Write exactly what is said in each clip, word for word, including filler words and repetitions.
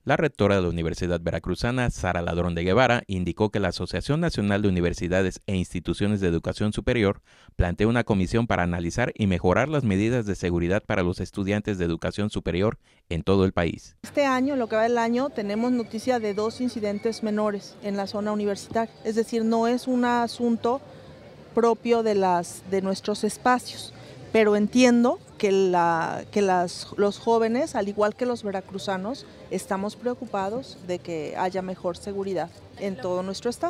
La rectora de la Universidad Veracruzana, Sara Ladrón de Guevara, indicó que la Asociación Nacional de Universidades e Instituciones de Educación Superior plantea una comisión para analizar y mejorar las medidas de seguridad para los estudiantes de educación superior en todo el país. Este año, lo que va del año, tenemos noticia de dos incidentes menores en la zona universitaria, es decir, no es un asunto propio de, las, de nuestros espacios, pero entiendo que, la, que las, los jóvenes, al igual que los veracruzanos, estamos preocupados de que haya mejor seguridad en todo nuestro estado.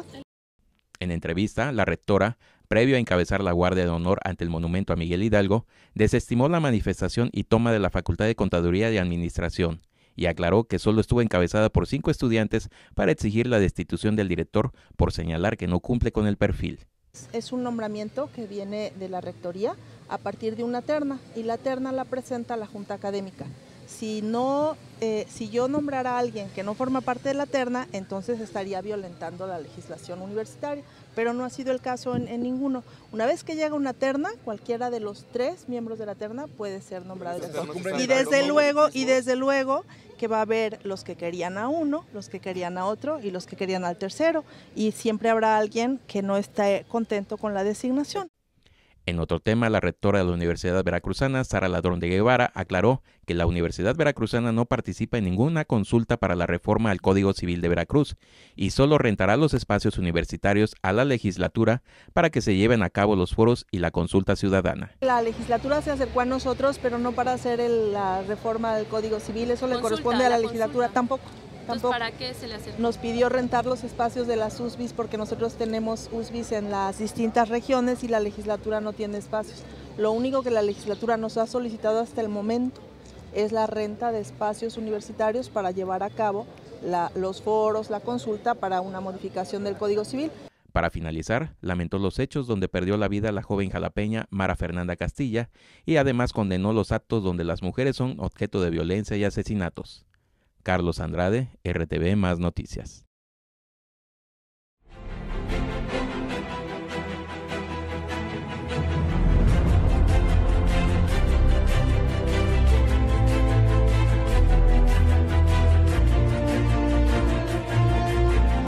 En entrevista, la rectora, previo a encabezar la guardia de honor ante el monumento a Miguel Hidalgo, desestimó la manifestación y toma de la Facultad de Contaduría y Administración y aclaró que solo estuvo encabezada por cinco estudiantes para exigir la destitución del director por señalar que no cumple con el perfil. Es un nombramiento que viene de la rectoría a partir de una terna y la terna la presenta la Junta Académica. Si, no, eh, si yo nombrara a alguien que no forma parte de la terna, entonces estaría violentando la legislación universitaria, pero no ha sido el caso en, en ninguno. Una vez que llega una terna, cualquiera de los tres miembros de la terna puede ser nombrado director. Y desde luego, y desde luego que va a haber los que querían a uno, los que querían a otro y los que querían al tercero, y siempre habrá alguien que no esté contento con la designación. En otro tema, la rectora de la Universidad Veracruzana, Sara Ladrón de Guevara, aclaró que la Universidad Veracruzana no participa en ninguna consulta para la reforma al Código Civil de Veracruz y solo rentará los espacios universitarios a la legislatura para que se lleven a cabo los foros y la consulta ciudadana. La legislatura se acercó a nosotros, pero no para hacer el, la reforma del Código Civil, eso le corresponde a la, la legislatura, tampoco. Entonces, ¿para qué se le acercó? Nos pidió rentar los espacios de las U S B Is porque nosotros tenemos U S B Is en las distintas regiones y la legislatura no tiene espacios. Lo único que la legislatura nos ha solicitado hasta el momento es la renta de espacios universitarios para llevar a cabo la, los foros, la consulta para una modificación del Código Civil. Para finalizar, lamentó los hechos donde perdió la vida la joven jalapeña Mara Fernanda Castilla y además condenó los actos donde las mujeres son objeto de violencia y asesinatos. Carlos Andrade, R T V Más Noticias.